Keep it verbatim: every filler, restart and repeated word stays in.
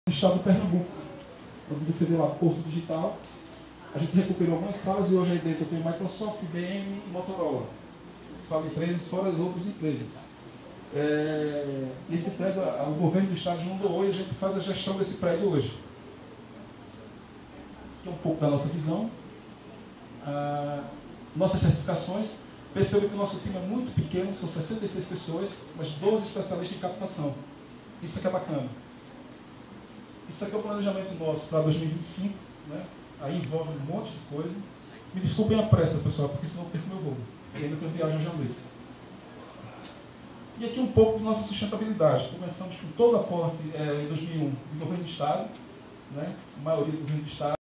do estado de Pernambuco. Quando você vê lá Porto Digital, a gente recuperou algumas salas e hoje aí dentro eu tenho Microsoft, I B M e Motorola. Falo empresas fora as outras empresas. É, esse prédio, o governo do estado não doou e a gente faz a gestão desse prédio hoje. Aqui é um pouco da nossa visão. Ah, nossas certificações. Perceba que o nosso time é muito pequeno, são sessenta e seis pessoas, mas doze especialistas em captação. Isso aqui é bacana. Isso aqui é o planejamento nosso para dois mil e vinte e cinco, né? Aí envolve um monte de coisa. Me desculpem a pressa, pessoal, porque senão eu perco meu voo. E ainda tenho viagem hoje à noite. E aqui um pouco de nossa sustentabilidade. Começamos com todo o aporte é, em dois mil e um do governo do estado, né? A maioria do governo do estado.